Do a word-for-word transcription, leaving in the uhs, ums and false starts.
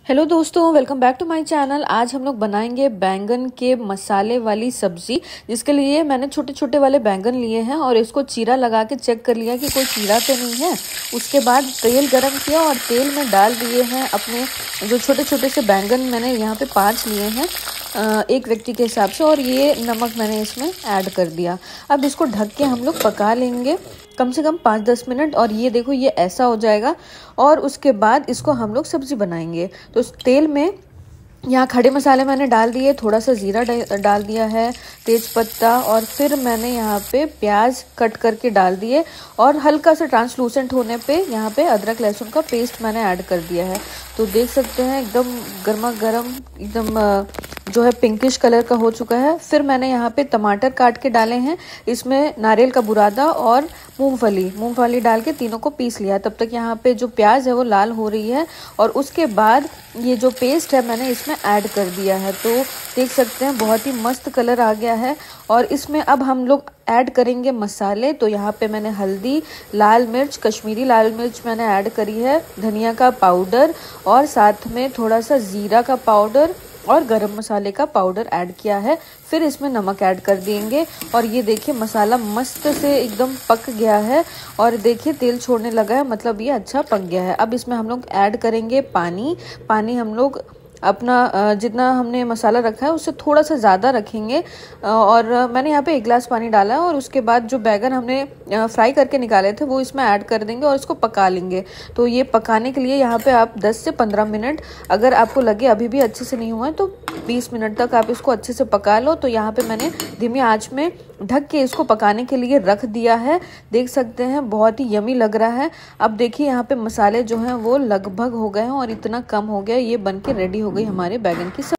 Hello दोस्तों, welcome back to my channel. आज हम लोग बनाएंगे बैंगन के मसाले वाली सब्जी, जिसके लिए मैंने छोटे छोटे वाले बैंगन लिए हैं और इसको चीरा लगा के चेक कर लिया कि कोई कीड़ा तो नहीं है। उसके बाद तेल गरम किया और तेल में डाल दिए हैं अपने जो छोटे छोटे से बैंगन, मैंने यहाँ पे पाँच लिए हैं एक व्यक्ति के हिसाब से, और ये नमक मैंने इसमें ऐड कर दिया। अब इसको ढक के हम लोग पका लेंगे कम से कम पाँच दस मिनट, और ये देखो ये ऐसा हो जाएगा। और उसके बाद इसको हम लोग सब्जी बनाएंगे। तो उस तेल में यहाँ खड़े मसाले मैंने डाल दिए, थोड़ा सा जीरा डाल दिया है, तेज पत्ता, और फिर मैंने यहाँ पे प्याज कट करके डाल दिए, और हल्का सा ट्रांसलूसेंट होने पे यहाँ पे अदरक लहसुन का पेस्ट मैंने ऐड कर दिया है। तो देख सकते हैं एकदम गर्मा गर्म, एकदम जो है पिंकिश कलर का हो चुका है। फिर मैंने यहाँ पे टमाटर काट के डाले हैं, इसमें नारियल का बुरादा और मूंगफली मूंगफली डाल के तीनों को पीस लिया। तब तक यहाँ पे जो प्याज है वो लाल हो रही है, और उसके बाद ये जो पेस्ट है मैंने इसमें ऐड कर दिया है। तो देख सकते हैं बहुत ही मस्त कलर आ गया है। और इसमें अब हम लोग ऐड करेंगे मसाले। तो यहाँ पे मैंने हल्दी, लाल मिर्च, कश्मीरी लाल मिर्च मैंने ऐड करी है, धनिया का पाउडर, और साथ में थोड़ा सा जीरा का पाउडर और गरम मसाले का पाउडर ऐड किया है। फिर इसमें नमक ऐड कर देंगे, और ये देखिए मसाला मस्त से एकदम पक गया है, और देखिए तेल छोड़ने लगा है, मतलब ये अच्छा पक गया है। अब इसमें हम लोग ऐड करेंगे पानी। पानी हम लोग अपना जितना हमने मसाला रखा है उससे थोड़ा सा ज़्यादा रखेंगे, और मैंने यहाँ पे एक गिलास पानी डाला है। और उसके बाद जो बैगन हमने फ्राई करके निकाले थे वो इसमें ऐड कर देंगे और इसको पका लेंगे। तो ये पकाने के लिए यहाँ पे आप दस से पंद्रह मिनट, अगर आपको लगे अभी भी अच्छे से नहीं हुआ है तो बीस मिनट तक आप इसको अच्छे से पका लो। तो यहाँ पे मैंने धीमी आंच में ढक के इसको पकाने के लिए रख दिया है। देख सकते हैं बहुत ही यमी लग रहा है। अब देखिए यहाँ पे मसाले जो हैं वो लगभग हो गए हैं और इतना कम हो गया, ये बन के रेडी हो गई हमारे बैगन की सब्जी।